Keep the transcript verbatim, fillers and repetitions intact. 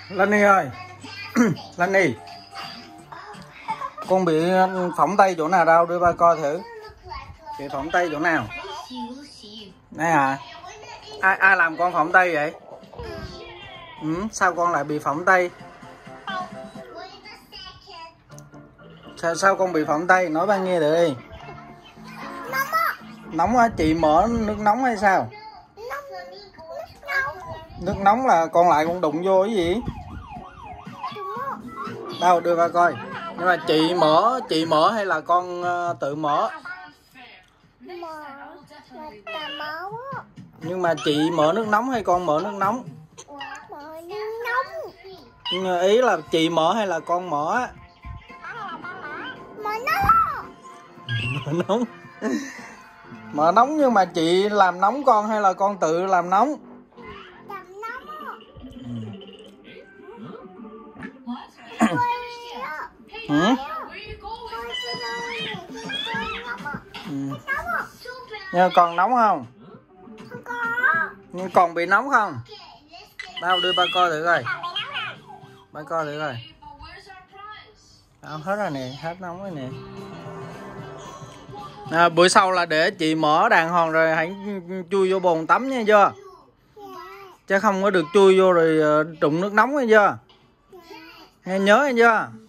Lani ơi. Lani, con bị phỏng tay chỗ nào đâu, đưa ba coi thử. Bị phỏng tay chỗ nào? Này à? Ai ai làm con phỏng tay vậy? Ừ, sao con lại bị phỏng tay? Sao sao con bị phỏng tay? Nói ba nghe được đi. Nóng á, chị mở nước nóng hay sao? Nước nóng là con lại con đụng vô cái gì? Đâu, đưa ba coi. Nhưng mà chị mở, chị mở hay là con uh, tự mở? Nhưng mà chị mở nước nóng hay con mở nước nóng? Nhưng ý là chị mở hay là con mở á? Mở nóng. Mở nóng nhưng mà chị làm nóng con hay là con tự làm nóng? Ừ. Ừ. Nhưng còn nóng không? Nhưng còn bị nóng không? Đâu, đưa ba coi thử coi. Ba coi thử coi. Đâu, hết rồi nè, hết nóng rồi nè. À, bữa sau là để chị mở đàng hoàng rồi hãy chui vô bồn tắm nha chưa? Chứ không có được chui vô rồi trụng nước nóng nha chưa? Nghe nhớ nha chưa?